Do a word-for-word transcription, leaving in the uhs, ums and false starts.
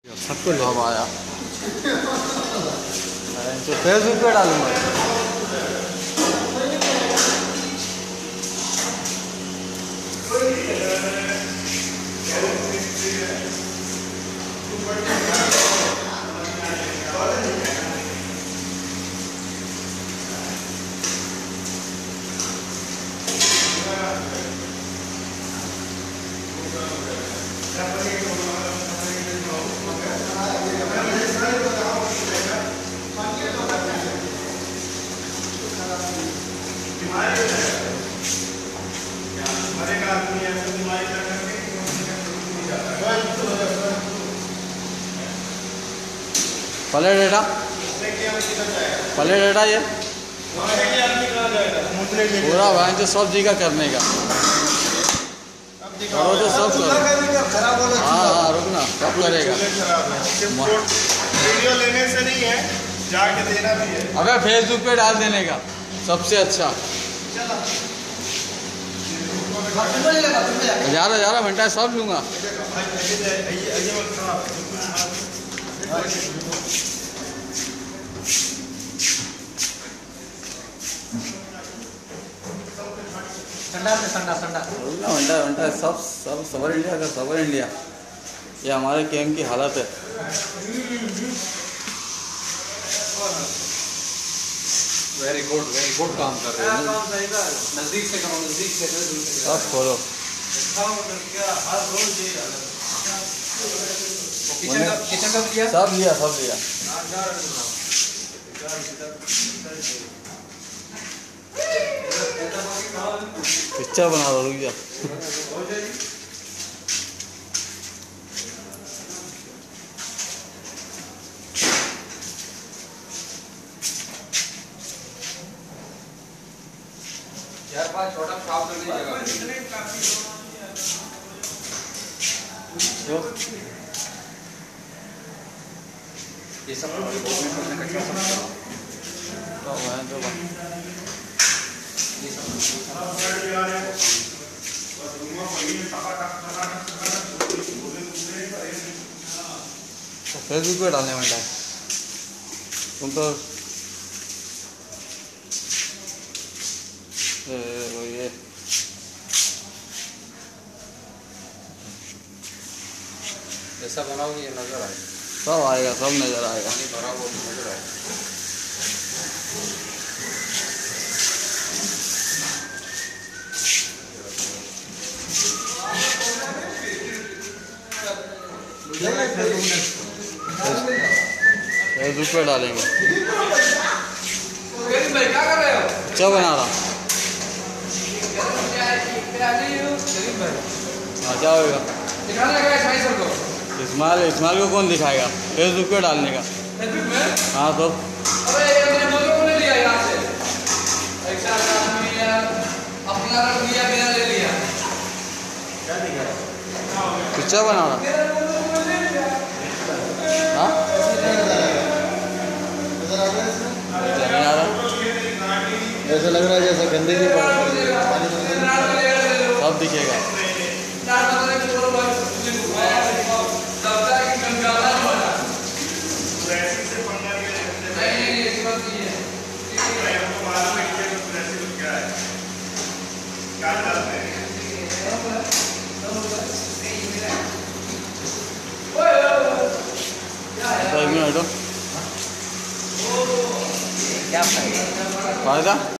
सबको अब आया तो फेसबुक पे डालूंगा। पले डेटा पले डेटा ये पूरा वहाँ से सब जी का करने का करो तो सब करो। हाँ हाँ रुकना सब करेगा। वीडियो लेने से नहीं है, जाके देना भी है। अबे फेसबुक पे डाल देने का सबसे अच्छा। ग्यारह ग्यारह घंटा सब लूँगा। संडा से संडा संडा घंटा घंटा सब सब सवर इंडिया का सवर इंडिया। ये हमारे कैंप की हालत है। वेरी गुड वेरी गुड काम कर रहे हैं। नजदीक से करो, नजदीक से सब खोलो। किचन का किचन का लिया सब लिया सब लिया। पिक्चर बना दो रुक जा। यार पास छोटा साफ कर दीजिएगा। ये सब फेसबुक पे डालने वाला है तुम तो। वो ये ऐसा बनाओगे ये नजर आए, सब आएगा सब नजर आएगा। भरा वो नजर आए। फेसबुक पे डालेंगे। क्या कर रहे हो? अच्छा बना रहा। हाँ क्या होगा? दिखाने लगा इस्माइल सर को। इस्माइल इस्माइल को कौन दिखाएगा? फेसबुक पे डालने का। फेसबुक में? हाँ तो अरे ये अपने दोनों को ले लिया यहाँ से। एक साथ आदमी लिया, अपना रख लिया, मेरा ले लिया। क्या दिखाया? पिक्चर बना रहा। हाँ नहीं आ रहा। ऐसा लग रहा है जैसे गंदगी सब दिखेगा। एक मिनट क्या फायदा